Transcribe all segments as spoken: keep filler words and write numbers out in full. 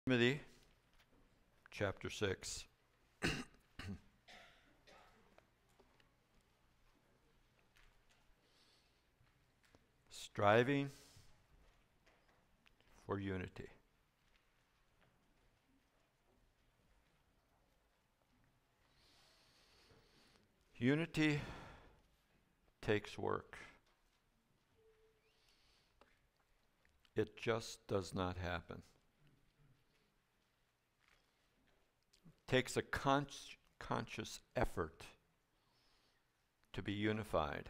Timothy chapter six. Striving for unity. Unity takes work. It just does not happen. Takes a con- conscious effort to be unified.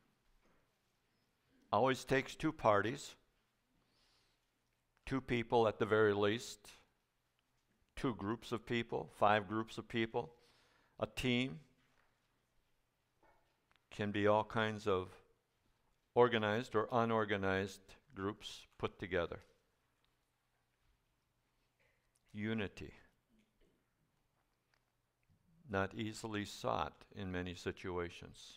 Always takes two parties, two people at the very least, two groups of people, five groups of people, a team. Can be all kinds of organized or unorganized groups put together. Unity. Not easily sought in many situations.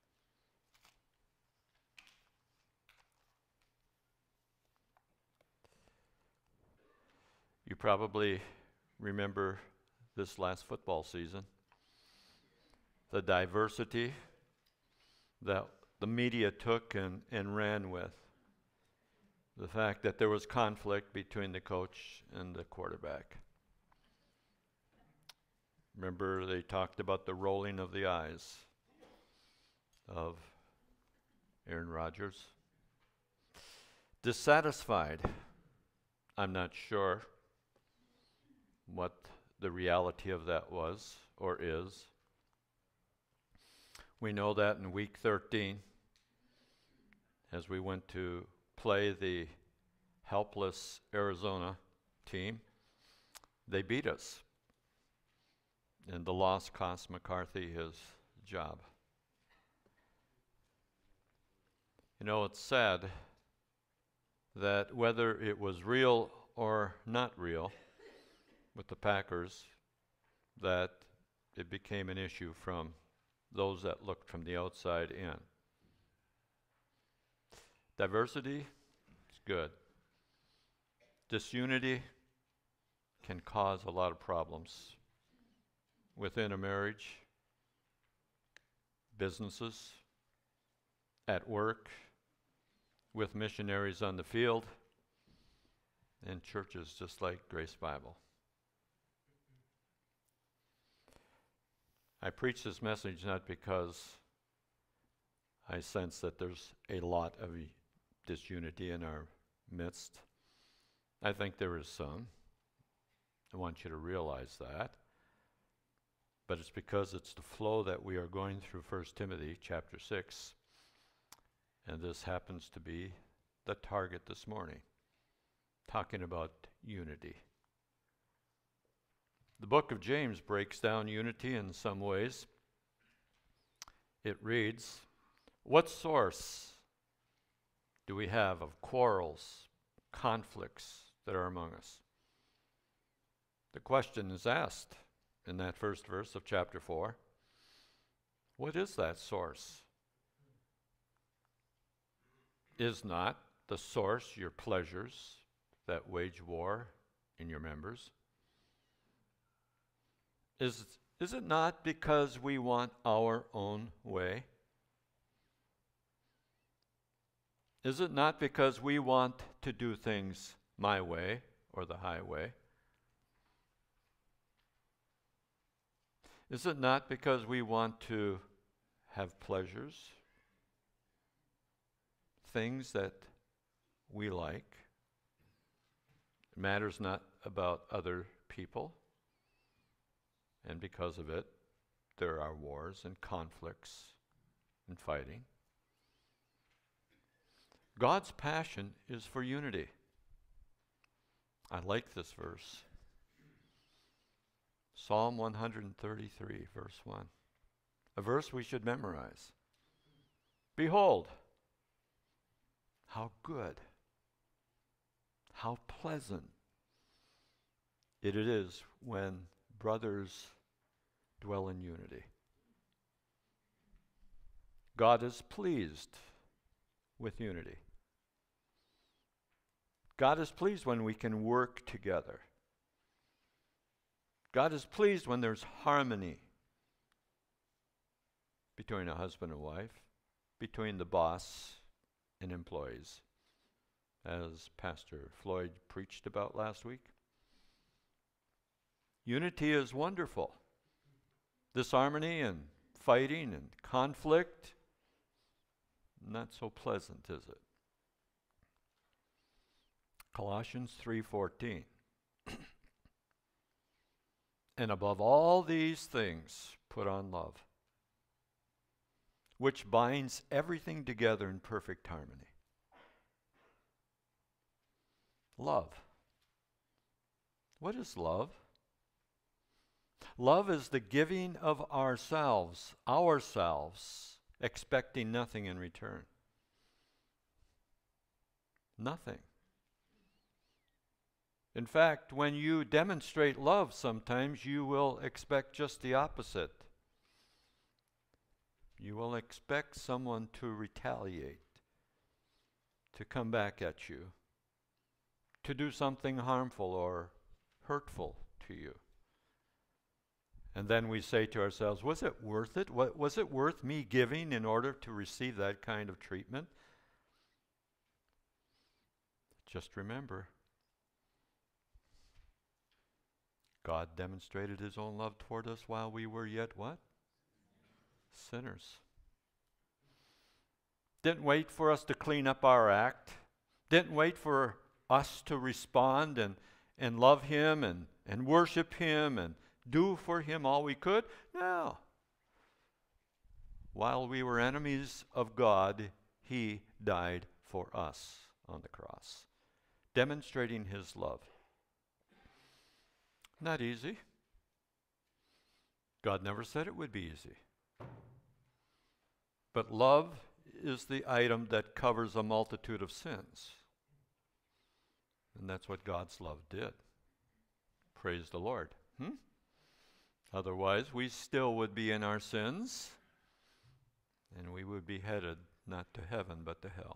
You probably remember this last football season, the diversity that the media took and, and ran with. The fact that there was conflict between the coach and the quarterback. Remember, they talked about the rolling of the eyes of Aaron Rodgers. Dissatisfied. I'm not sure what the reality of that was or is. We know that in week thirteen, as we went to play the helpless Arizona team, they beat us. And the loss cost McCarthy his job. You know, it's sad that whether it was real or not real with the Packers, that it became an issue from those that looked from the outside in. Diversity is good. Disunity can cause a lot of problems within a marriage, businesses, at work, with missionaries on the field, and churches just like Grace Bible. I preach this message not because I sense that there's a lot of disunity in our midst. I think there is some. I want you to realize that. But it's because it's the flow that we are going through First Timothy chapter six. And this happens to be the target this morning, talking about unity. The book of James breaks down unity in some ways. It reads, what source do we have of quarrels, conflicts that are among us? The question is asked in that first verse of chapter four. What is that source? Is not the source your pleasures that wage war in your members? Is, is it not because we want our own way? Is it not because we want to do things my way or the highway? Is it not because we want to have pleasures, things that we like? It matters not about other people, and because of it, there are wars and conflicts and fighting. God's passion is for unity. I like this verse. Psalm one thirty-three, verse one. A verse we should memorize. Behold, how good, how pleasant it is when brothers dwell in unity. God is pleased with unity. God is pleased when we can work together. God is pleased when there's harmony between a husband and wife, between the boss and employees, as Pastor Floyd preached about last week. Unity is wonderful. Disharmony and fighting and conflict, not so pleasant, is it? Colossians three fourteen. And above all these things, put on love, which binds everything together in perfect harmony. Love. What is love? Love is the giving of ourselves, ourselves, expecting nothing in return. Nothing. In fact, when you demonstrate love, sometimes you will expect just the opposite. You will expect someone to retaliate, to come back at you, to do something harmful or hurtful to you. And then we say to ourselves, was it worth it? What, was it worth me giving in order to receive that kind of treatment? Just remember, God demonstrated his own love toward us while we were yet what? Sinners. Didn't wait for us to clean up our act. Didn't wait for us to respond and, and love him and, and worship him and do for him all we could. No. While we were enemies of God, he died for us on the cross, demonstrating his love. Not easy. God never said it would be easy. But love is the item that covers a multitude of sins. And that's what God's love did. Praise the Lord. Hmm? Otherwise, we still would be in our sins, and we would be headed not to heaven, but to hell.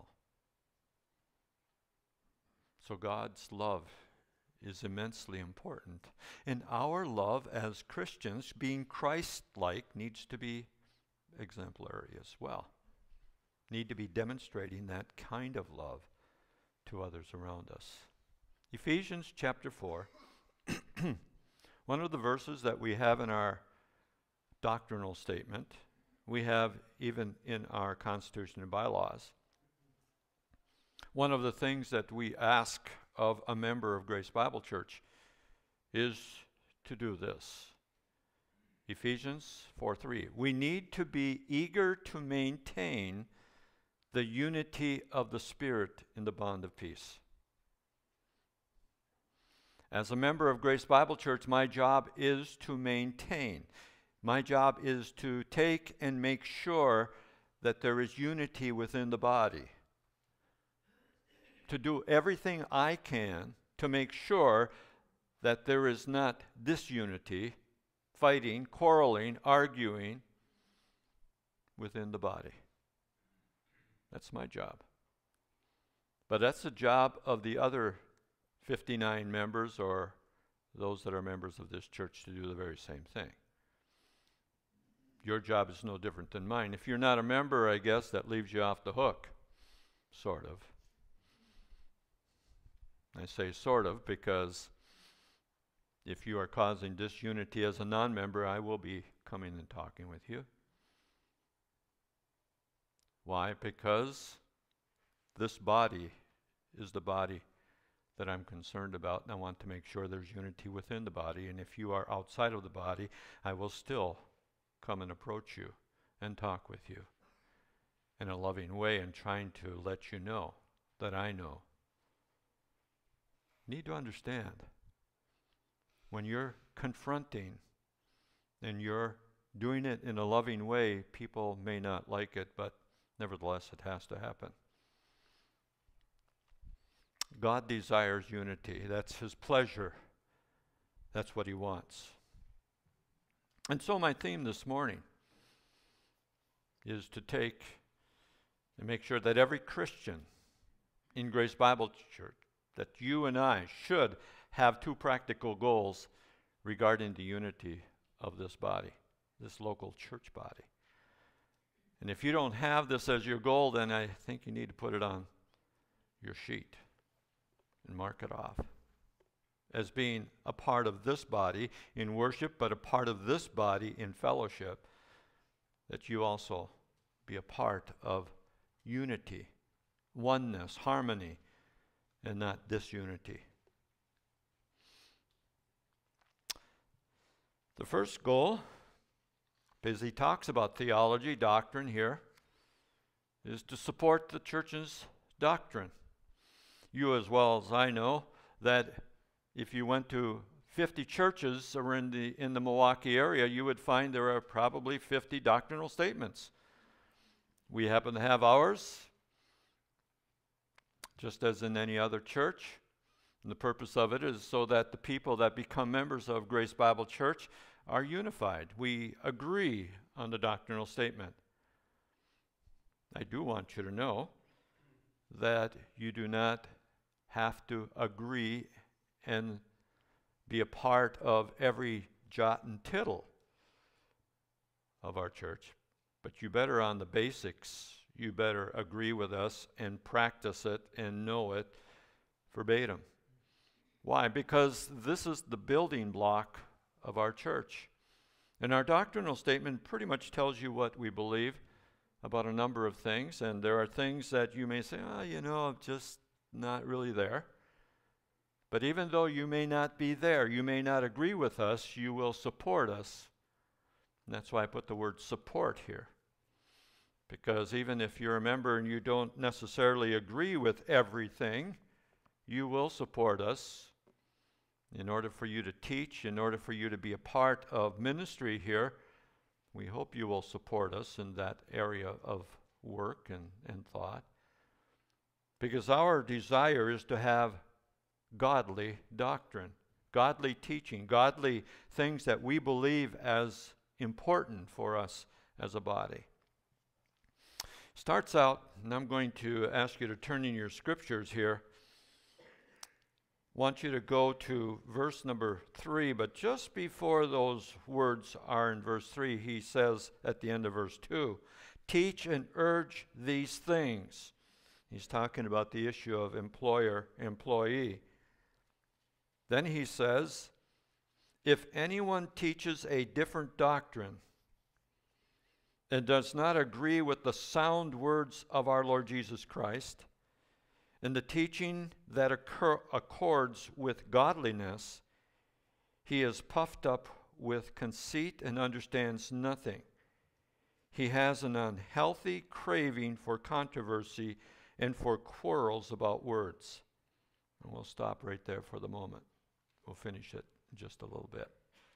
So God's love is immensely important. And our love as Christians, being Christ-like, needs to be exemplary as well. Need to be demonstrating that kind of love to others around us. Ephesians chapter four, one of the verses that we have in our doctrinal statement, we have even in our Constitution and bylaws. One of the things that we ask of a member of Grace Bible Church is to do this. Ephesians four three. We need to be eager to maintain the unity of the Spirit in the bond of peace. As a member of Grace Bible Church, my job is to maintain. My job is to take and make sure that there is unity within the body. To do everything I can to make sure that there is not disunity, fighting, quarreling, arguing within the body. That's my job. But that's the job of the other fifty-nine members or those that are members of this church to do the very same thing. Your job is no different than mine. If you're not a member, I guess that leaves you off the hook, sort of. I say sort of because if you are causing disunity as a non-member, I will be coming and talking with you. Why? Because this body is the body that I'm concerned about, and I want to make sure there's unity within the body. And if you are outside of the body, I will still come and approach you and talk with you in a loving way and trying to let you know that I know. Need to understand, when you're confronting and you're doing it in a loving way, people may not like it, but nevertheless it has to happen. God desires unity. That's his pleasure. That's what he wants. And so my theme this morning is to take and make sure that every Christian in Grace Bible Church, that you and I should have two practical goals regarding the unity of this body, this local church body. And if you don't have this as your goal, then I think you need to put it on your sheet and mark it off as being a part of this body in worship, but a part of this body in fellowship, that you also be a part of unity, oneness, harmony, and not disunity. The first goal, because he talks about theology, doctrine here, is to support the church's doctrine. You as well as I know that if you went to fifty churches around the, in the Milwaukee area, you would find there are probably fifty doctrinal statements. We happen to have ours, just as in any other church. And the purpose of it is so that the people that become members of Grace Bible Church are unified. We agree on the doctrinal statement. I do want you to know that you do not have to agree and be a part of every jot and tittle of our church, but you better on the basics, you better agree with us and practice it and know it verbatim. Why? Because this is the building block of our church. And our doctrinal statement pretty much tells you what we believe about a number of things, and there are things that you may say, oh, you know, I'm just not really there. But even though you may not be there, you may not agree with us, you will support us. And that's why I put the word support here. Because even if you're a member and you don't necessarily agree with everything, you will support us. In order for you to teach, in order for you to be a part of ministry here, we hope you will support us in that area of work and, and thought. Because our desire is to have godly doctrine, godly teaching, godly things that we believe as important for us as a body. Starts out, and I'm going to ask you to turn in your scriptures here. Want you to go to verse number three, but just before those words are in verse three, he says at the end of verse two, teach and urge these things. He's talking about the issue of employer-employee. Then he says, if anyone teaches a different doctrine and does not agree with the sound words of our Lord Jesus Christ, and the teaching that occur, accords with godliness, he is puffed up with conceit and understands nothing. He has an unhealthy craving for controversy and for quarrels about words. And we'll stop right there for the moment. We'll finish it in just a little bit.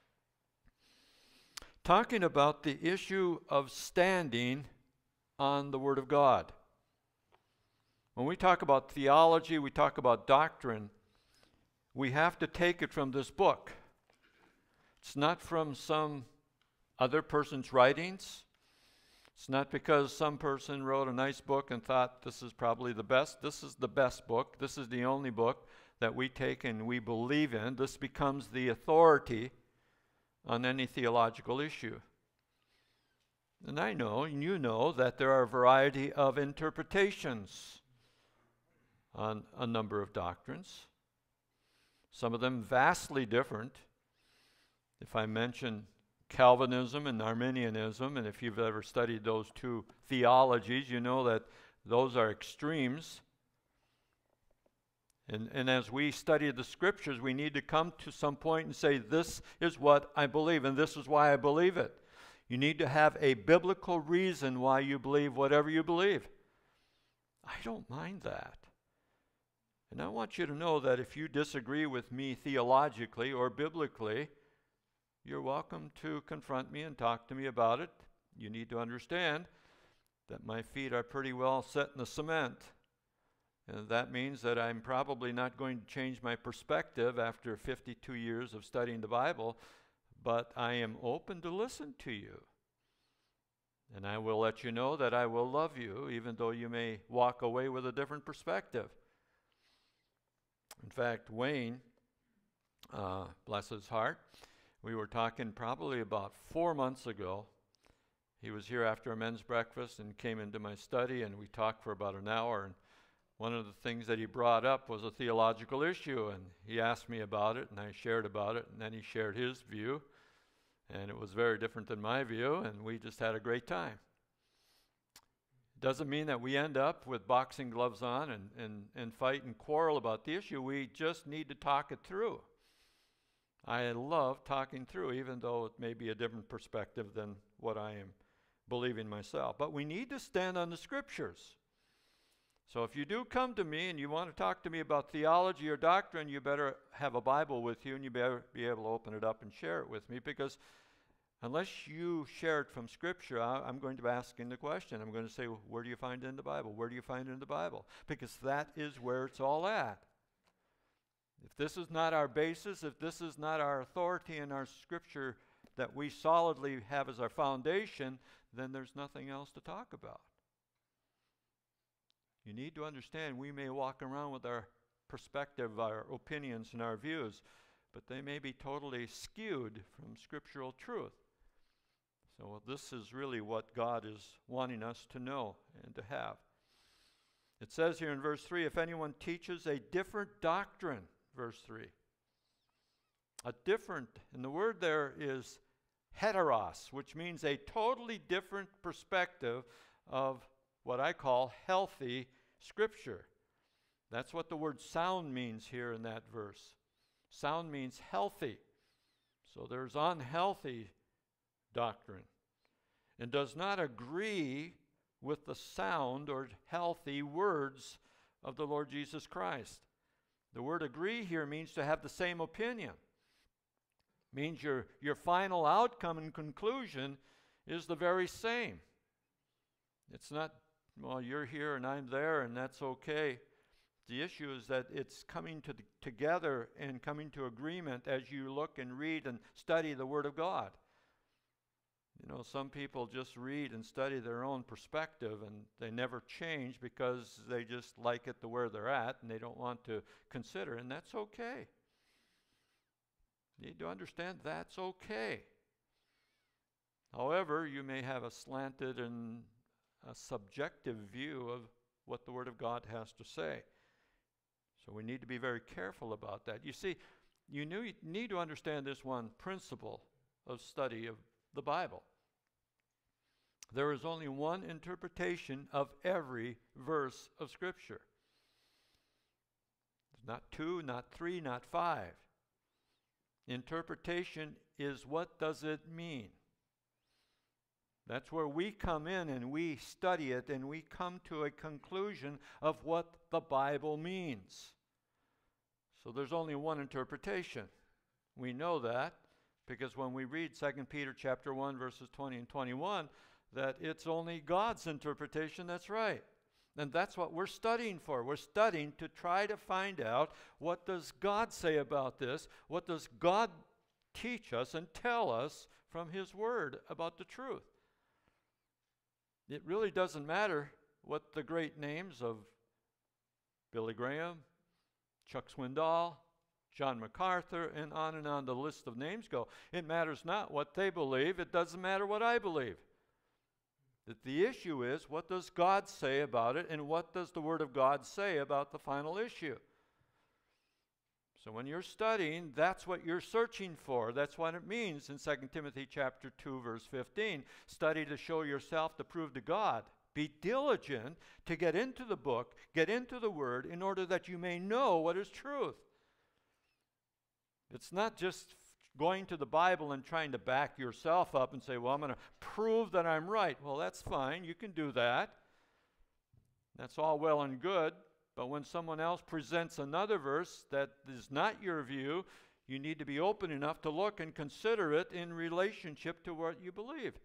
Talking about the issue of standing on the Word of God. When we talk about theology, we talk about doctrine, we have to take it from this book. It's not from some other person's writings. It's not because some person wrote a nice book and thought this is probably the best. This is the best book. This is the only book that we take and we believe in. This becomes the authority on any theological issue. And I know, and you know, that there are a variety of interpretations on a number of doctrines, some of them vastly different. If I mention Calvinism and Arminianism, and if you've ever studied those two theologies, you know that those are extremes. And, and as we study the scriptures, we need to come to some point and say, this is what I believe, and this is why I believe it. You need to have a biblical reason why you believe whatever you believe. I don't mind that. And I want you to know that if you disagree with me theologically or biblically, you're welcome to confront me and talk to me about it. You need to understand that my feet are pretty well set in the cement. And that means that I'm probably not going to change my perspective after fifty-two years of studying the Bible, but I am open to listen to you. And I will let you know that I will love you, even though you may walk away with a different perspective. In fact, Wayne, uh, bless his heart, We were talking probably about four months ago. He was here after a men's breakfast and came into my study, and we talked for about an hour. And one of the things that he brought up was a theological issue, and he asked me about it, and I shared about it, and then he shared his view, and it was very different than my view, and we just had a great time. Doesn't mean that we end up with boxing gloves on and, and, and fight and quarrel about the issue. We just need to talk it through. I love talking through, even though it may be a different perspective than what I am believing myself. But we need to stand on the Scriptures. So if you do come to me and you want to talk to me about theology or doctrine, you better have a Bible with you, and you better be able to open it up and share it with me, because unless you share it from Scripture, I, I'm going to be asking the question. I'm going to say, well, where do you find it in the Bible? Where do you find it in the Bible? Because that is where it's all at. If this is not our basis, if this is not our authority in our Scripture that we solidly have as our foundation, then there's nothing else to talk about. You need to understand we may walk around with our perspective, our opinions, and our views, but they may be totally skewed from scriptural truth. So this is really what God is wanting us to know and to have. It says here in verse three, if anyone teaches a different doctrine, verse three. A different, and the word there is heteros, which means a totally different perspective of what I call healthy Scripture. That's what the word sound means here in that verse. Sound means healthy. So there's unhealthy doctrine, and does not agree with the sound or healthy words of the Lord Jesus Christ. The word agree here means to have the same opinion. Means your, your final outcome and conclusion is the very same. It's not, well, you're here and I'm there and that's okay. The issue is that it's coming to the, together and coming to agreement as you look and read and study the Word of God. You know, some people just read and study their own perspective and they never change because they just like it to where they're at and they don't want to consider, and that's okay. You need to understand that's okay. However, you may have a slanted and a subjective view of what the Word of God has to say. So we need to be very careful about that. You see, you need to understand this one principle of study of the Bible. There is only one interpretation of every verse of Scripture. Not two, not three, not five. Interpretation is, what does it mean? That's where we come in and we study it and we come to a conclusion of what the Bible means. So there's only one interpretation. We know that because when we read Second Peter chapter one, verses twenty and twenty-one, that it's only God's interpretation that's right. And that's what we're studying for. We're studying to try to find out, what does God say about this? What does God teach us and tell us from His Word about the truth? It really doesn't matter what the great names of Billy Graham, Chuck Swindoll, John MacArthur, and on and on the list of names go. It matters not what they believe. It doesn't matter what I believe. That the issue is, what does God say about it, and what does the Word of God say about the final issue? So when you're studying, that's what you're searching for. That's what it means in Second Timothy chapter two, verse fifteen. Study to show yourself to prove to God. Be diligent to get into the book, get into the Word, in order that you may know what is truth. It's not just going to the Bible and trying to back yourself up and say, well, I'm going to prove that I'm right. Well, that's fine. You can do that. That's all well and good. But when someone else presents another verse that is not your view, you need to be open enough to look and consider it in relationship to what you believe.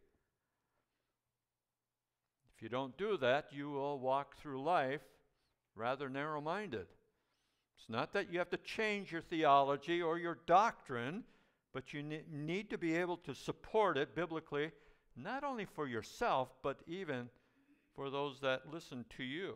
If you don't do that, you will walk through life rather narrow-minded. It's not that you have to change your theology or your doctrine, but you ne- need to be able to support it biblically, not only for yourself, but even for those that listen to you.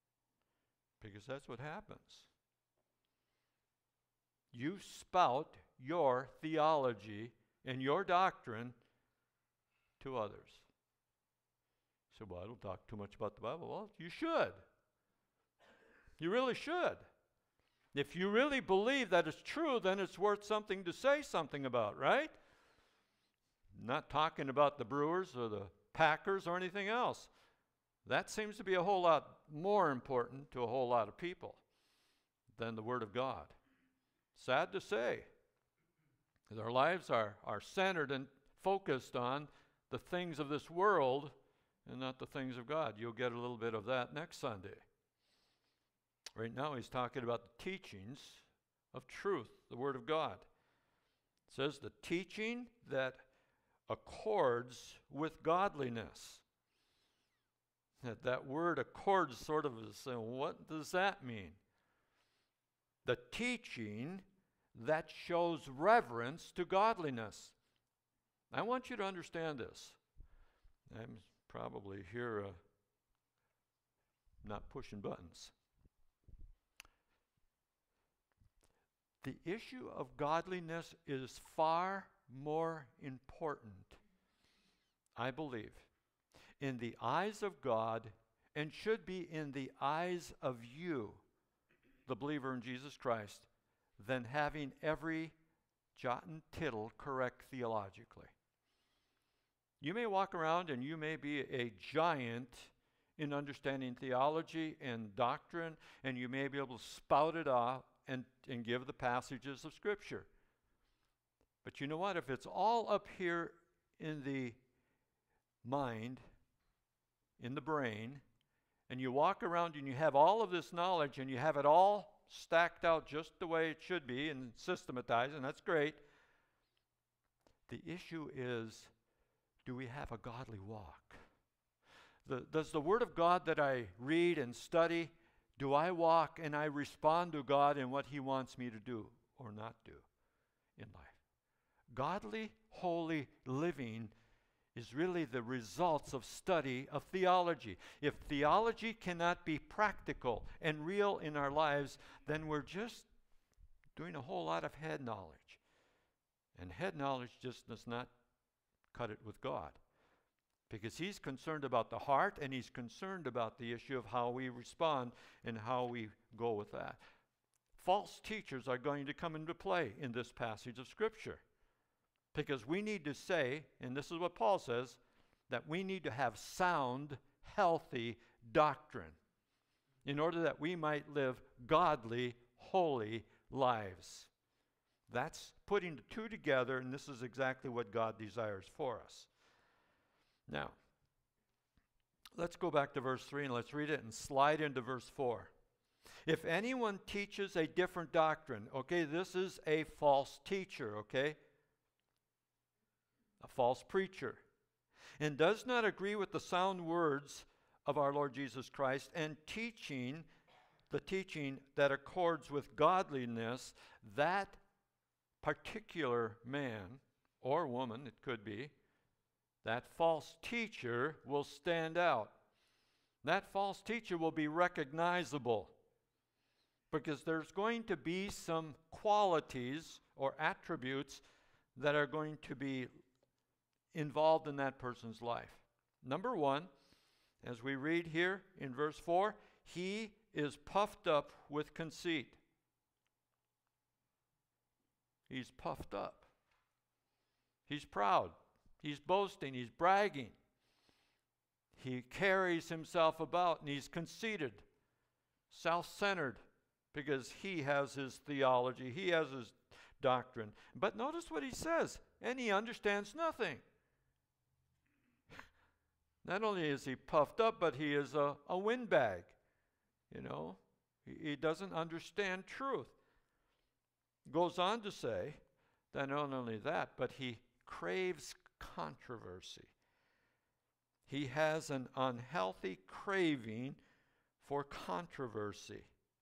Because that's what happens. You spout your theology and your doctrine to others. You say, well, I don't talk too much about the Bible. Well, you should. You really should. If you really believe that it's true, then it's worth something to say something about, right? Not talking about the Brewers or the Packers or anything else. That seems to be a whole lot more important to a whole lot of people than the Word of God. Sad to say. Their lives are, are centered and focused on the things of this world and not the things of God. You'll get a little bit of that next Sunday. Right now he's talking about the teachings of truth, the Word of God. It says the teaching that accords with godliness. That, that word accords sort of is saying, what does that mean? The teaching that shows reverence to godliness. I want you to understand this. I'm probably here uh, not pushing buttons. The issue of godliness is far more important, I believe, in the eyes of God and should be in the eyes of you, the believer in Jesus Christ, than having every jot and tittle correct theologically. You may walk around and you may be a giant in understanding theology and doctrine, and you may be able to spout it off and, and give the passages of Scripture. But you know what? If it's all up here in the mind, in the brain, and you walk around and you have all of this knowledge and you have it all stacked out just the way it should be and systematized, and that's great. The issue is, do we have a godly walk? The, does the Word of God that I read and study, do I walk and I respond to God in what He wants me to do or not do in life? Godly, holy living is really the results of study of theology. If theology cannot be practical and real in our lives, then we're just doing a whole lot of head knowledge. And head knowledge just does not cut it with God. Because He's concerned about the heart, and He's concerned about the issue of how we respond and how we go with that. False teachers are going to come into play in this passage of Scripture. Because we need to say, and this is what Paul says, that we need to have sound, healthy doctrine in order that we might live godly, holy lives. That's putting the two together, and this is exactly what God desires for us. Now, let's go back to verse three and let's read it and slide into verse four. If anyone teaches a different doctrine, okay, this is a false teacher, okay? A false preacher, and does not agree with the sound words of our Lord Jesus Christ and teaching, the teaching that accords with godliness, that particular man or woman, it could be, that false teacher will stand out. That false teacher will be recognizable because there's going to be some qualities or attributes that are going to be involved in that person's life. Number one, as we read here in verse four, he is puffed up with conceit. He's puffed up. He's proud. He's boasting. He's bragging. He carries himself about and he's conceited, self-centered, because he has his theology. He has his doctrine. But notice what he says, and he understands nothing. Not only is he puffed up, but he is a, a windbag. You know, he, he doesn't understand truth. Goes on to say that not only that, but he craves controversy. He has an unhealthy craving for controversy.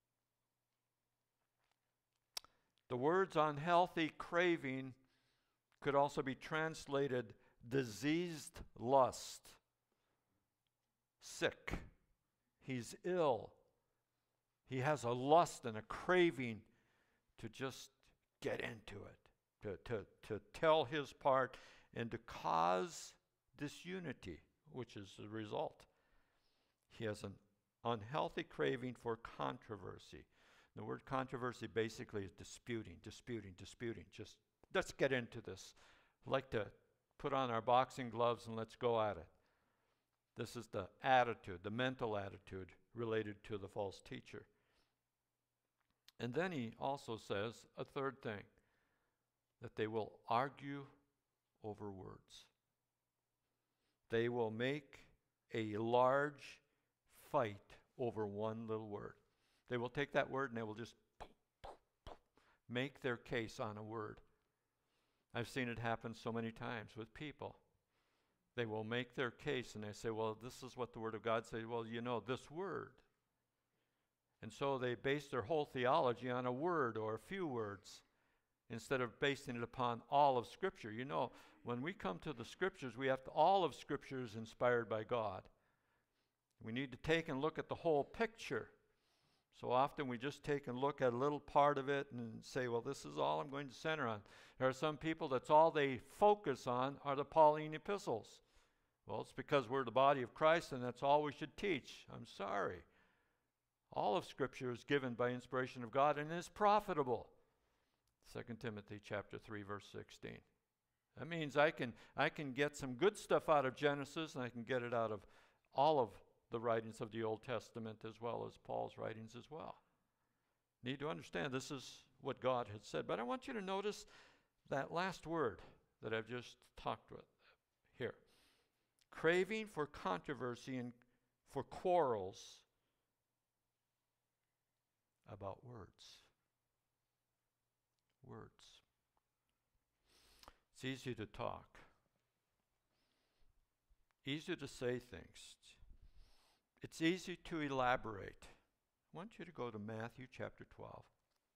The words unhealthy craving could also be translated diseased lust. Sick. He's ill. He has a lust and a craving to just get into it. to, to, to tell his part and to cause disunity, which is the result. He has an unhealthy craving for controversy. The word controversy basically is disputing, disputing, disputing. Just let's get into this. I'd like to put on our boxing gloves and let's go at it. This is the attitude, the mental attitude related to the false teacher. And then he also says a third thing, that they will argue over words. They will make a large fight over one little word. They will take that word and they will just make their case on a word. I've seen it happen so many times with people. They will make their case and they say, well, this is what the Word of God says. Well, you know, this word. And so they base their whole theology on a word or a few words instead of basing it upon all of Scripture. You know, when we come to the Scriptures, we have to, all of Scripture is inspired by God. We need to take and look at the whole picture. So often we just take and look at a little part of it and say, well, this is all I'm going to center on. There are some people that's all they focus on are the Pauline epistles. Well, it's because we're the body of Christ and that's all we should teach. I'm sorry. All of Scripture is given by inspiration of God and is profitable. Second Timothy chapter three, verse sixteen. That means I can, I can get some good stuff out of Genesis and I can get it out of all of the writings of the Old Testament as well as Paul's writings as well. Need to understand this is what God had said. But I want you to notice that last word that I've just talked with here. Craving for controversy and for quarrels about words. Words. It's easy to talk. Easy to say things. It's easy to elaborate. I want you to go to Matthew chapter twelve.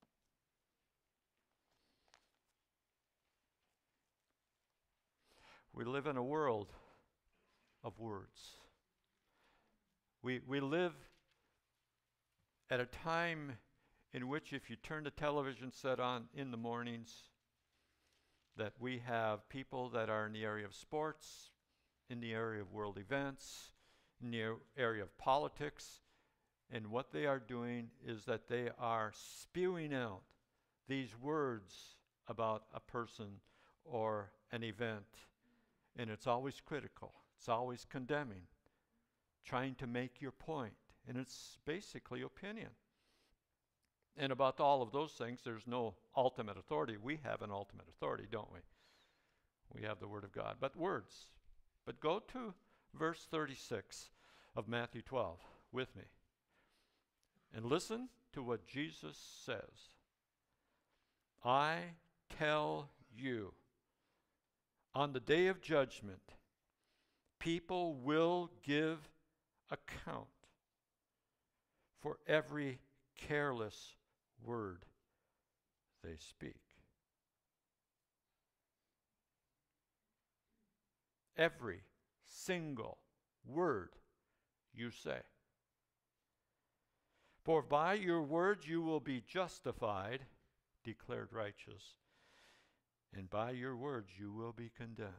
We live in a world of words. We, we live at a time in which if you turn the television set on in the mornings, that we have people that are in the area of sports, in the area of world events, in the area of politics, and what they are doing is that they are spewing out these words about a person or an event, and it's always critical, it's always condemning, trying to make your point, and it's basically opinion. And about all of those things, there's no ultimate authority. We have an ultimate authority, don't we? We have the Word of God. But words. But go to verse thirty-six of Matthew twelve with me. And listen to what Jesus says. I tell you, on the day of judgment, people will give account for every careless word they speak. Every single word you say. For by your words you will be justified, declared righteous, and by your words you will be condemned.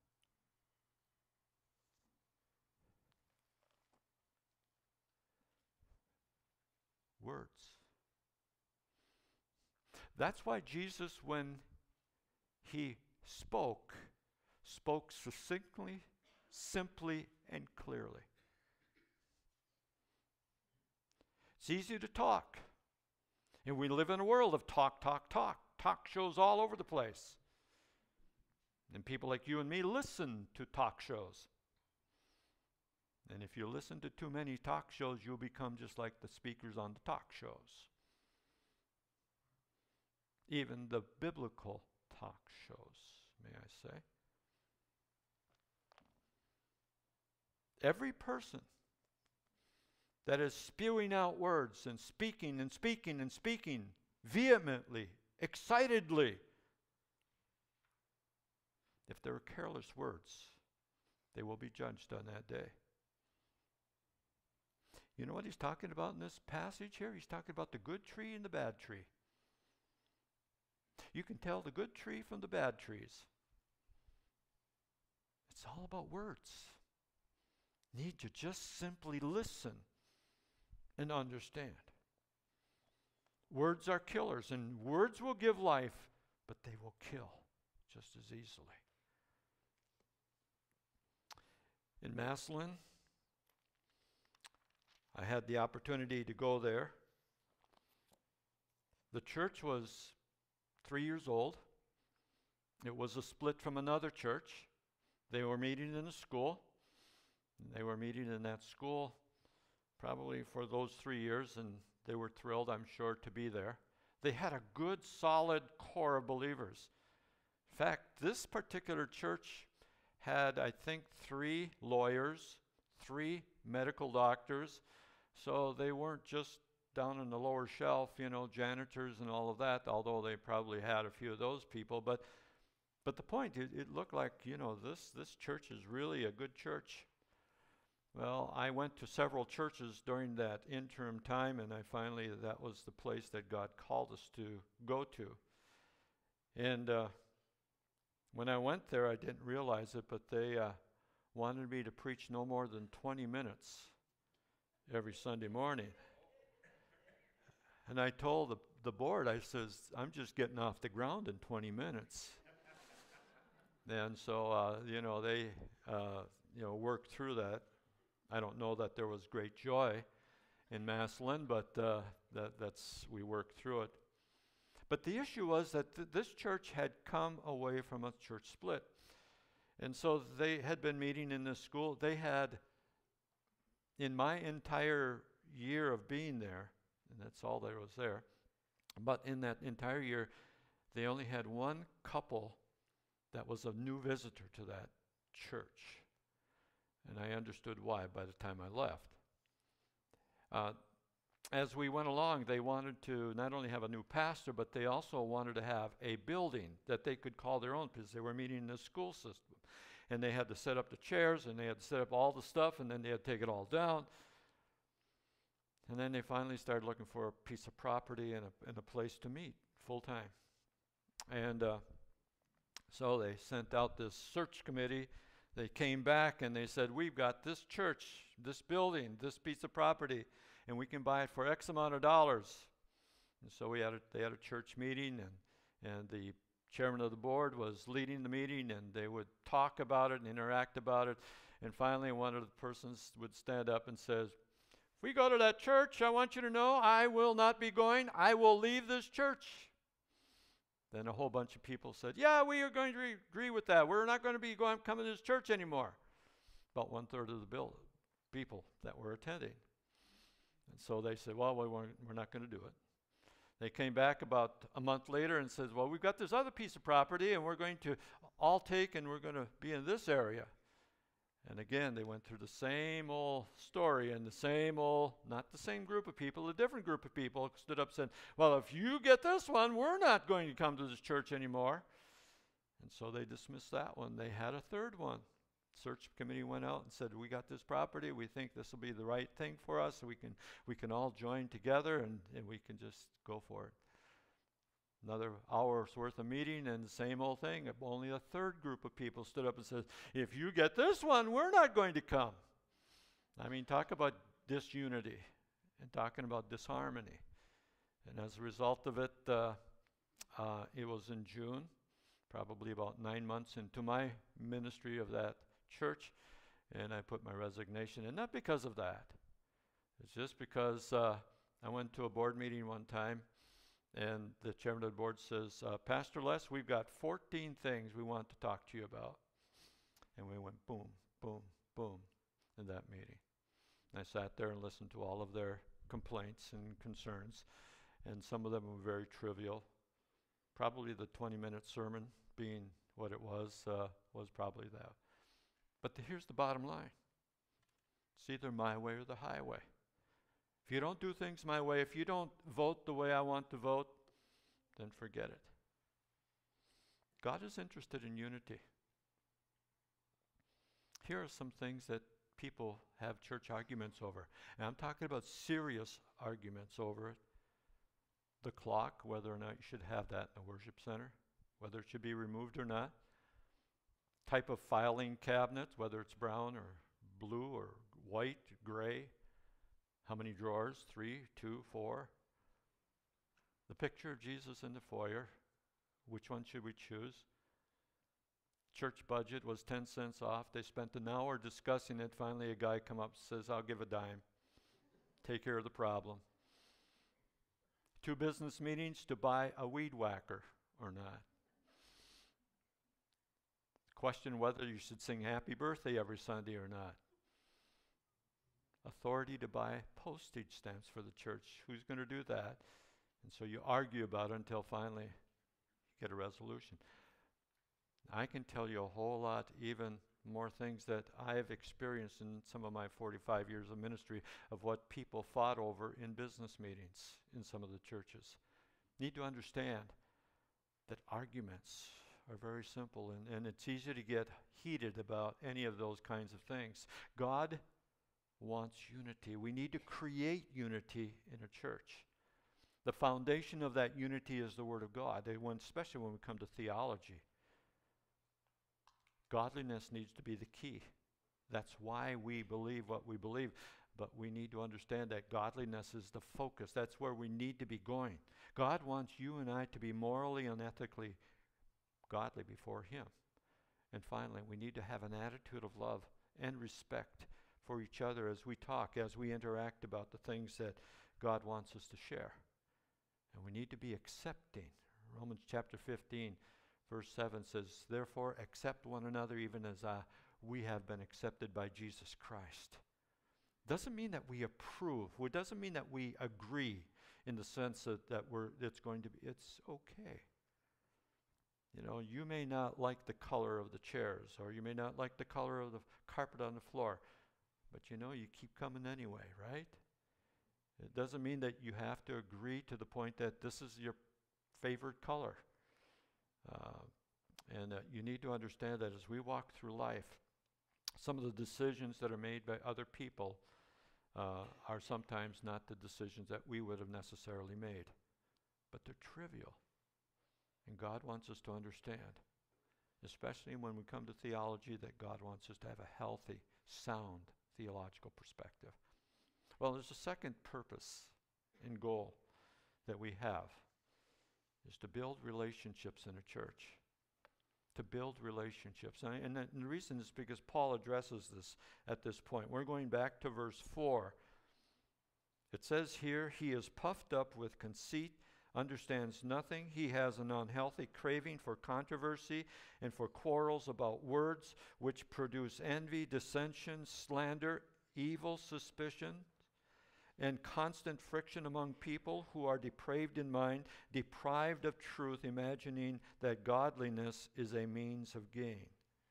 Words. That's why Jesus, when he spoke, spoke succinctly, simply, and clearly. It's easy to talk. And we live in a world of talk, talk, talk. Talk shows all over the place. And people like you and me listen to talk shows. And if you listen to too many talk shows, you'll become just like the speakers on the talk shows. Even the biblical talk shows, may I say. Every person that is spewing out words and speaking and speaking and speaking vehemently, excitedly, if they're careless words, they will be judged on that day. You know what he's talking about in this passage here? He's talking about the good tree and the bad tree. You can tell the good tree from the bad trees. It's all about words. Need to just simply listen and understand. Words are killers, and words will give life, but they will kill just as easily. In Massillon, I had the opportunity to go there. The church was three years old. It was a split from another church. They were meeting in a school. They were meeting in that school probably for those three years, and they were thrilled, I'm sure, to be there. They had a good, solid core of believers. In fact, this particular church had, I think, three lawyers, three medical doctors, so they weren't just down on the lower shelf, you know, janitors and all of that, although they probably had a few of those people. But but the point, it, it looked like, you know, this, this church is really a good church. Well, I went to several churches during that interim time, and I finally, that was the place that God called us to go to. And uh, when I went there, I didn't realize it, but they uh, wanted me to preach no more than twenty minutes every Sunday morning. And I told the, the board, I says, I'm just getting off the ground in twenty minutes. And so, uh, you know, they, uh, you know, worked through that. I don't know that there was great joy in Massillon, but uh, that, that's, we worked through it. But the issue was that th- this church had come away from a church split. And so they had been meeting in this school. They had, in my entire year of being there, and that's all there was there, but in that entire year, they only had one couple that was a new visitor to that church. And I understood why by the time I left. Uh, as we went along, they wanted to not only have a new pastor, but they also wanted to have a building that they could call their own, because they were meeting in the school system. And they had to set up the chairs, and they had to set up all the stuff, and then they had to take it all down. And then they finally started looking for a piece of property and a, and a place to meet full time. And uh, so they sent out this search committee. They came back and they said, we've got this church, this building, this piece of property, and we can buy it for X amount of dollars. And so we had a, they had a church meeting, and, and the chairman of the board was leading the meeting, and they would talk about it and interact about it. And finally, one of the persons would stand up and says, if we go to that church, I want you to know I will not be going. I will leave this church. Then a whole bunch of people said, yeah, we are going to re- agree with that. We're not going to be going coming to this church anymore. About one-third of the bill, people that were attending. And so they said, well, we weren't, we're not going to do it. They came back about a month later and said, well, we've got this other piece of property, and we're going to all take, and we're going to be in this area. And again, they went through the same old story, and the same old, not the same group of people, a different group of people stood up and said, well, if you get this one, we're not going to come to this church anymore. And so they dismissed that one. They had a third one. Search committee went out and said, we got this property. We think this will be the right thing for us. So we can we can all join together, and, and we can just go for it. Another hour's worth of meeting, and the same old thing. Only a third group of people stood up and said, if you get this one, we're not going to come. I mean, talk about disunity and talking about disharmony. And as a result of it, uh, uh, it was in June, probably about nine months into my ministry of that church, and I put my resignation in. Not because of that. It's just because uh, I went to a board meeting one time, and the chairman of the board says, uh, Pastor Les, we've got fourteen things we want to talk to you about. And we went boom, boom, boom in that meeting. And I sat there and listened to all of their complaints and concerns. And some of them were very trivial. Probably the twenty-minute sermon being what it was, uh, was probably that. But the, here's the bottom line. It's either my way or the highway. If you don't do things my way, if you don't vote the way I want to vote, then forget it. God is interested in unity. Here are some things that people have church arguments over. And I'm talking about serious arguments over it. the clock, whether or not you should have that in the worship center, whether it should be removed or not. Type of filing cabinet, whether it's brown or blue or white, gray. How many drawers? Three, two, four. The picture of Jesus in the foyer. Which one should we choose? Church budget was ten cents off. They spent an hour discussing it. Finally, a guy come up and says, I'll give a dime. Take care of the problem. Two business meetings to buy a weed whacker or not. Question whether you should sing happy birthday every Sunday or not. Authority to buy postage stamps for the church. Who's going to do that? And so you argue about it until finally you get a resolution. I can tell you a whole lot, even more things that I have experienced in some of my forty-five years of ministry, of what people fought over in business meetings in some of the churches. Need to understand that arguments are very simple, and, and it's easy to get heated about any of those kinds of things. God wants unity. We need to create unity in a church. The foundation of that unity is the Word of God, they, when, especially when we come to theology. Godliness needs to be the key. That's why we believe what we believe. But we need to understand that godliness is the focus. That's where we need to be going. God wants you and I to be morally and ethically godly before Him. And finally, we need to have an attitude of love and respect for each other as we talk, as we interact about the things that God wants us to share. And we need to be accepting. Romans chapter fifteen, verse seven says, therefore accept one another even as uh, we have been accepted by Jesus Christ. Doesn't mean that we approve. It doesn't mean that we agree in the sense that, that we're, it's going to be, it's okay. You know, you may not like the color of the chairs, or you may not like the color of the carpet on the floor, but you know, you keep coming anyway, right? It doesn't mean that you have to agree to the point that this is your favorite color. Uh, and uh, you need to understand that as we walk through life, some of the decisions that are made by other people uh, are sometimes not the decisions that we would have necessarily made. But they're trivial. And God wants us to understand, especially when we come to theology, that God wants us to have a healthy, sound theological perspective. Well, there's a second purpose and goal that we have, is to build relationships in a church. To build relationships. And, I, and, that, and the reason is because Paul addresses this at this point. We're going back to verse four. It says here, he is puffed up with conceit, understands nothing. He has an unhealthy craving for controversy and for quarrels about words, which produce envy, dissension, slander, evil suspicion, and constant friction among people who are depraved in mind, deprived of truth, imagining that godliness is a means of gain.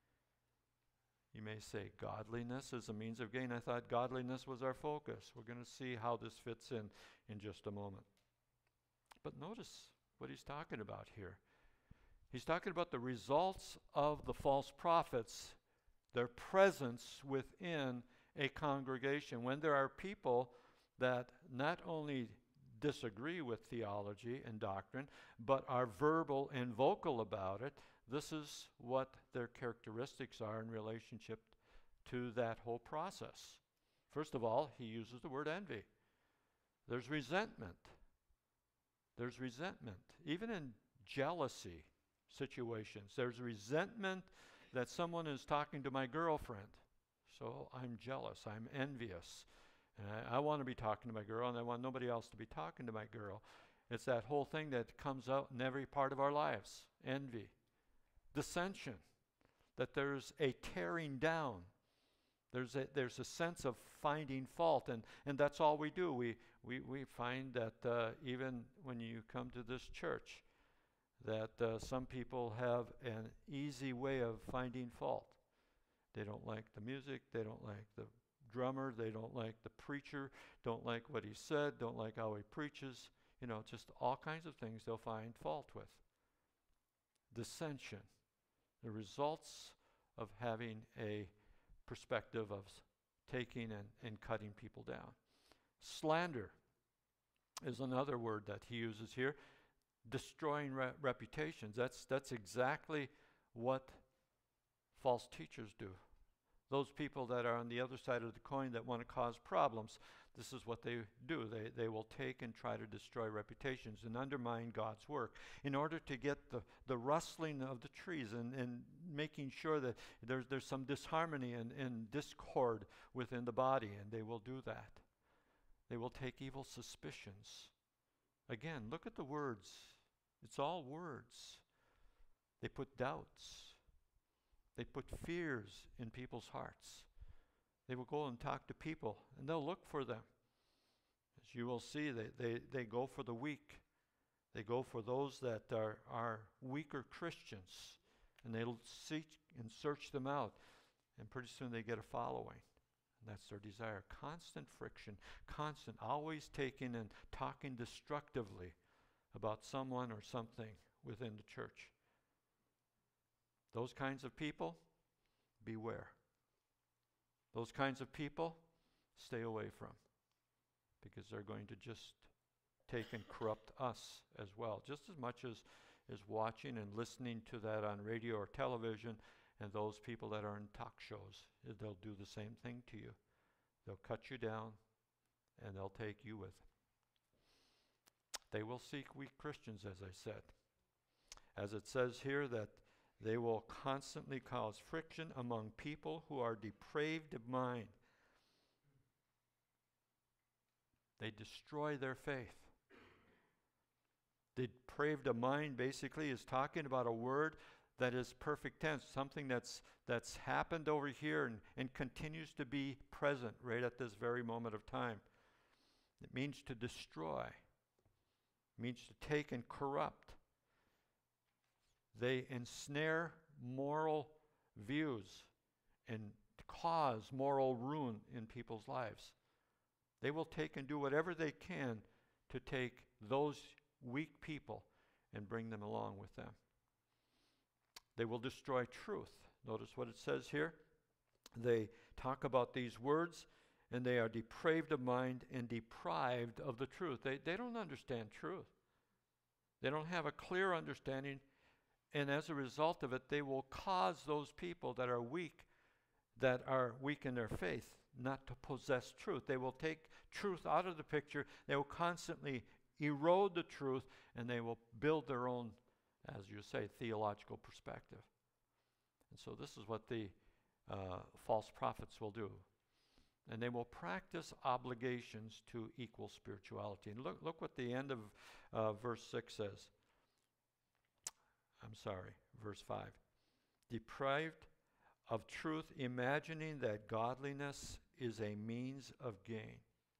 You may say, godliness is a means of gain. I thought godliness was our focus. We're going to see how this fits in in just a moment. But notice what he's talking about here. He's talking about the results of the false prophets, their presence within a congregation. When there are people that not only disagree with theology and doctrine, but are verbal and vocal about it, this is what their characteristics are in relationship to that whole process. First of all, he uses the word envy. There's resentment. There's resentment. Even in jealousy situations, there's resentment that someone is talking to my girlfriend. So I'm jealous. I'm envious. And I, I want to be talking to my girl, and I want nobody else to be talking to my girl. It's that whole thing that comes out in every part of our lives. Envy. Dissension. That there's a tearing down. There's a, there's a sense of finding fault, and, and that's all we do. We, we, we find that uh, even when you come to this church, that uh, some people have an easy way of finding fault. They don't like the music, they don't like the drummer, they don't like the preacher, don't like what he said, don't like how he preaches, you know, just all kinds of things they'll find fault with. Dissension, the results of having a perspective of taking and, and cutting people down. Slander. is another word that he uses here. Destroying re- reputations. That's, that's exactly what false teachers do. Those people that are on the other side of the coin that want to cause problems, this is what they do. They, they will take and try to destroy reputations and undermine God's work in order to get the, the rustling of the trees and, and making sure that there's, there's some disharmony and, and discord within the body, and they will do that. They will take evil suspicions. Again, look at the words. It's all words. They put doubts. They put fears in people's hearts. They will go and talk to people, and they'll look for them. As you will see, they, they, they go for the weak. They go for those that are, are weaker Christians, and they'll seek and search them out, and pretty soon they get a following. And that's their desire. Constant friction, constant, always taking and talking destructively about someone or something within the church. Those kinds of people, beware. Those kinds of people, stay away from, because they're going to just take and corrupt us as well, just as much as, as watching and listening to that on radio or television, and those people that are in talk shows. They'll do the same thing to you. They'll cut you down, and they'll take you with them. They will seek weak Christians, as I said. As it says here, that they will constantly cause friction among people who are depraved of mind. They destroy their faith. Depraved of mind basically is talking about a word that is perfect tense, something that's that's happened over here and, and continues to be present right at this very moment of time. It means to destroy. It means to take and corrupt. They ensnare moral views and cause moral ruin in people's lives. They will take and do whatever they can to take those weak people and bring them along with them. They will destroy truth. Notice what it says here. They talk about these words, and they are depraved of mind and deprived of the truth. They, they don't understand truth. They don't have a clear understanding. And as a result of it, they will cause those people that are weak, that are weak in their faith, not to possess truth. They will take truth out of the picture. They will constantly erode the truth, and they will build their own, as you say, theological perspective. And so this is what the uh, false prophets will do. And they will practice obligations to equal spirituality. And look, look what the end of uh, verse six says. I'm sorry, verse five. Deprived of truth, imagining that godliness is a means of gain.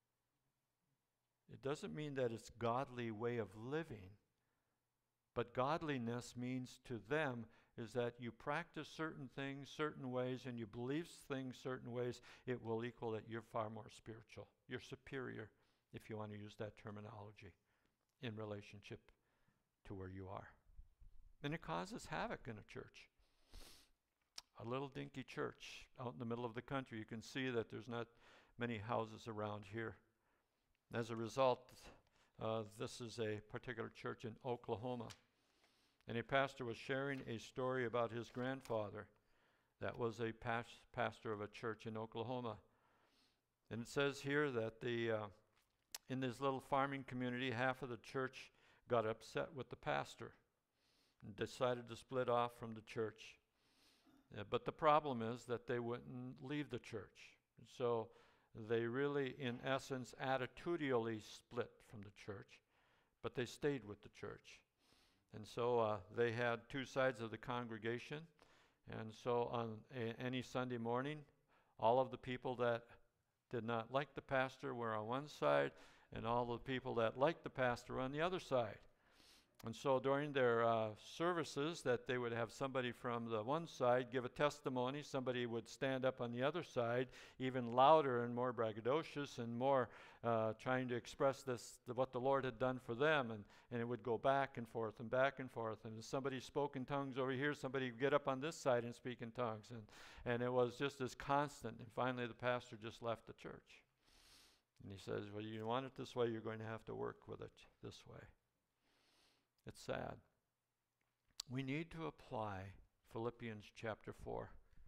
It doesn't mean that it's godly way of living, but godliness means to them is that you practice certain things certain ways and you believe things certain ways. It will equal that you're far more spiritual. You're superior, if you want to use that terminology, in relationship to where you are. And it causes havoc in a church. A little dinky church out in the middle of the country. You can see that there's not many houses around here. As a result, uh, this is a particular church in Oklahoma. And a pastor was sharing a story about his grandfather that was a pas- pastor of a church in Oklahoma. And it says here that the uh, in this little farming community, half of the church got upset with the pastor and decided to split off from the church. Uh, but the problem is that they wouldn't leave the church. And so they really, in essence, attitudinally split from the church, but they stayed with the church. And so uh, they had two sides of the congregation. And so on a, any Sunday morning, all of the people that did not like the pastor were on one side, and all the people that liked the pastor were on the other side. And so during their uh, services, that they would have somebody from the one side give a testimony, somebody would stand up on the other side, even louder and more braggadocious and more uh, trying to express this, the, what the Lord had done for them, and, and it would go back and forth and back and forth. And if somebody spoke in tongues over here, somebody would get up on this side and speak in tongues. And, and it was just as constant. And finally the pastor just left the church. And he says, well, you want it this way, you're going to have to work with it this way. It's sad. We need to apply Philippians chapter four,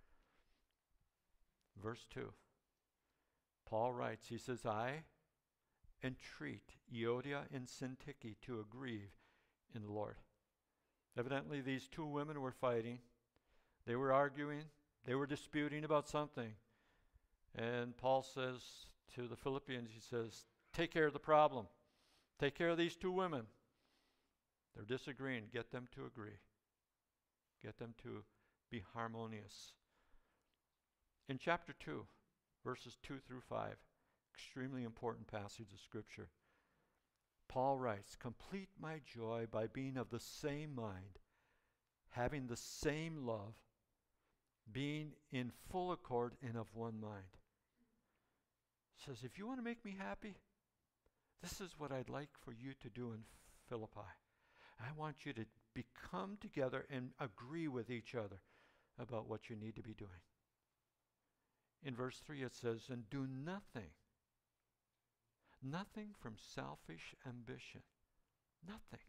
verse two. Paul writes, he says, I entreat Euodia and Syntyche to agree in the Lord. Evidently, these two women were fighting. They were arguing. They were disputing about something. And Paul says to the Philippians, he says, take care of the problem. Take care of these two women. They're disagreeing. Get them to agree. Get them to be harmonious. In chapter two, verses two through five, extremely important passage of Scripture, Paul writes, complete my joy by being of the same mind, having the same love, being in full accord and of one mind. Says, if you want to make me happy, this is what I'd like for you to do in Philippi. I want you to become together and agree with each other about what you need to be doing. In verse three it says, and do nothing, nothing from selfish ambition. Nothing.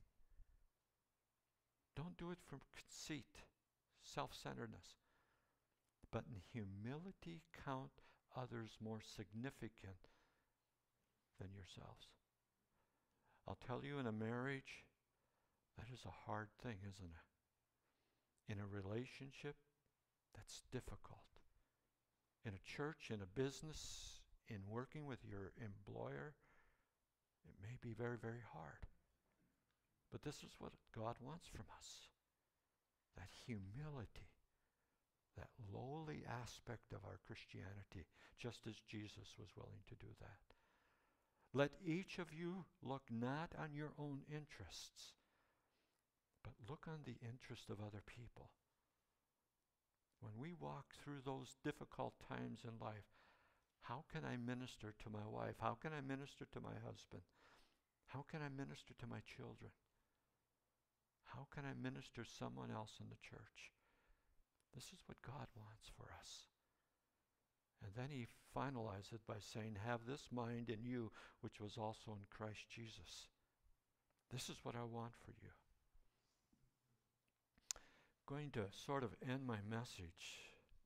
Don't do it from conceit, self-centeredness. But in humility count others more significant than yourselves. I'll tell you, in a marriage, that is a hard thing, isn't it? In a relationship, that's difficult. In a church, in a business, in working with your employer, it may be very, very hard. But this is what God wants from us. That humility, that lowly aspect of our Christianity, just as Jesus was willing to do that. Let each of you look not on your own interests, but look on the interest of other people. When we walk through those difficult times in life, how can I minister to my wife? How can I minister to my husband? How can I minister to my children? How can I minister to someone else in the church? This is what God wants for us. And then he finalized it by saying, have this mind in you, which was also in Christ Jesus. This is what I want for you. Going to sort of end my message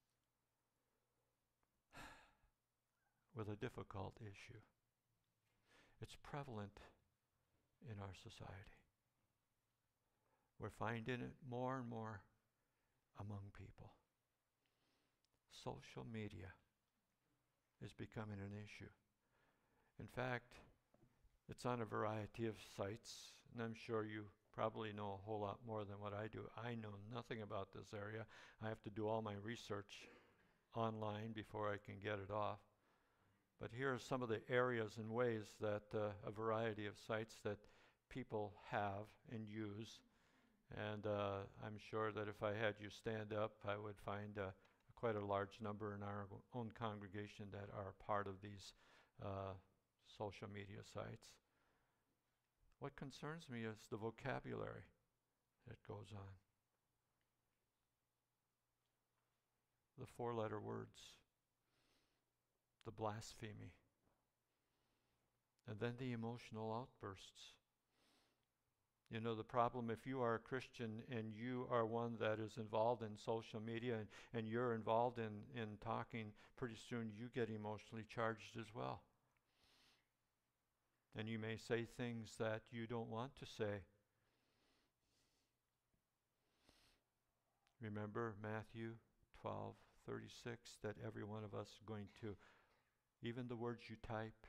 with a difficult issue. It's prevalent in our society. We're finding it more and more among people. Social media is becoming an issue. In fact, it's on a variety of sites, and I'm sure you probably know a whole lot more than what I do. I know nothing about this area. I have to do all my research online before I can get it off. But here are some of the areas and ways that uh, a variety of sites that people have and use. And uh, I'm sure that if I had you stand up, I would find uh, quite a large number in our own congregation that are part of these uh, social media sites. What concerns me is the vocabulary that goes on. The four-letter words, the blasphemy, and then the emotional outbursts. You know, the problem, if you are a Christian and you are one that is involved in social media and, and you're involved in, in talking, pretty soon you get emotionally charged as well. And you may say things that you don't want to say. Remember Matthew twelve thirty-six, that every one of us is going to, even the words you type,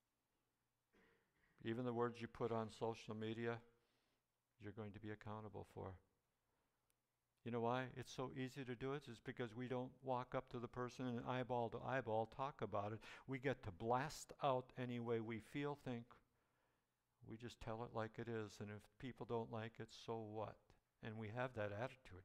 even the words you put on social media, you're going to be accountable for. You know why it's so easy to do it? It's because we don't walk up to the person and eyeball to eyeball talk about it. We get to blast out any way we feel, think. We just tell it like it is, and if people don't like it, so what? And we have that attitude.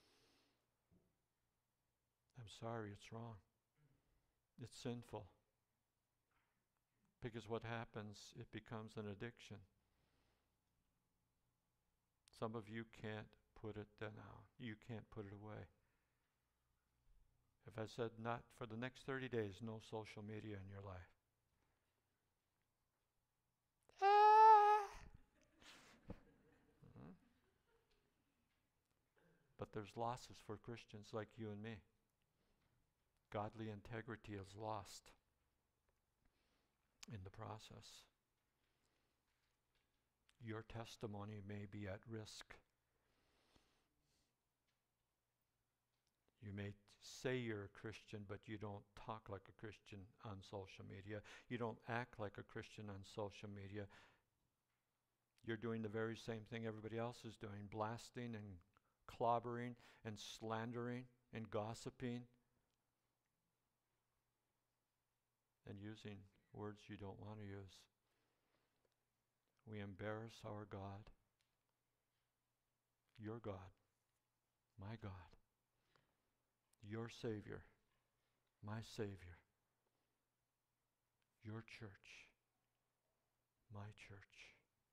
I'm sorry, it's wrong. It's sinful. Because what happens, it becomes an addiction. Some of you can't put it down. You can't put it away. If I said not for the next thirty days, no social media in your life, but there's losses for Christians like you and me. Godly integrity is lost in the process. Your testimony may be at risk. You may say you're a Christian, but you don't talk like a Christian on social media. You don't act like a Christian on social media. You're doing the very same thing everybody else is doing, blasting and clobbering and slandering and gossiping and using words you don't want to use. We embarrass our God, your God, my God, your Savior, my Savior, your church, my church.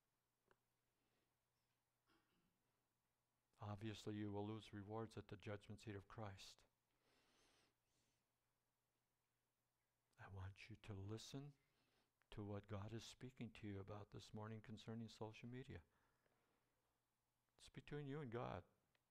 Obviously, you will lose rewards at the judgment seat of Christ. I want you to listen to what God is speaking to you about this morning concerning social media. It's between you and God.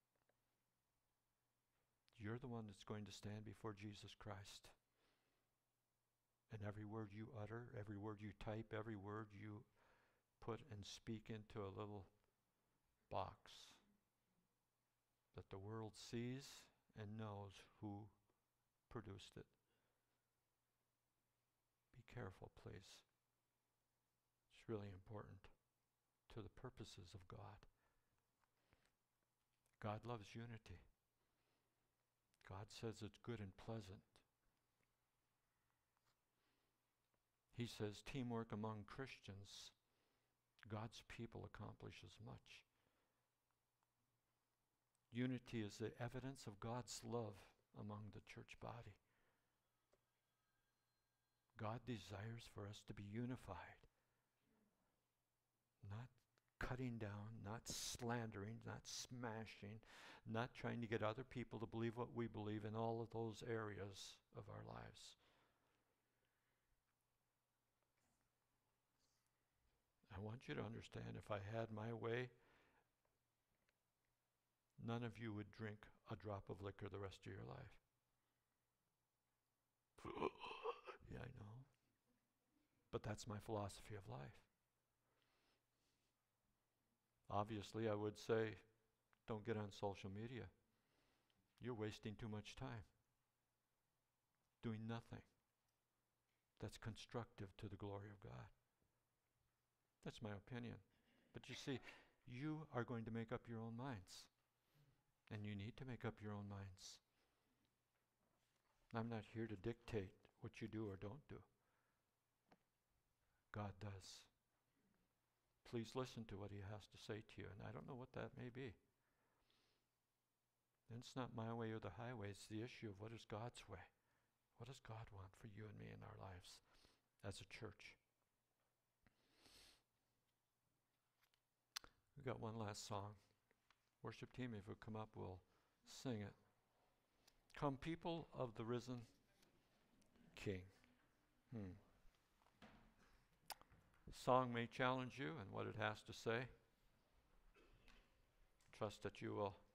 You're the one that's going to stand before Jesus Christ. And every word you utter, every word you type, every word you put and speak into a little box that the world sees and knows who produced it. Be careful, please. It's really important to the purposes of God. God loves unity. God says it's good and pleasant. He says teamwork among Christians, God's people accomplishes much. Unity is the evidence of God's love among the church body. God desires for us to be unified, not cutting down, not slandering, not smashing, not trying to get other people to believe what we believe in all of those areas of our lives. I want you to understand, if I had my way, none of you would drink a drop of liquor the rest of your life. Yeah, I know. But that's my philosophy of life. Obviously, I would say, don't get on social media. You're wasting too much time doing nothing that's constructive to the glory of God. That's my opinion. But you see, you are going to make up your own minds. And you need to make up your own minds. I'm not here to dictate what you do or don't do. God does. Please listen to what he has to say to you, and I don't know what that may be. And it's not my way or the highway, it's the issue of what is God's way. What does God want for you and me in our lives as a church? We've got one last song. Worship team, if you'll come up, we'll sing it. Come, people of the risen King. Hmm. The song may challenge you and what it has to say. Trust that you will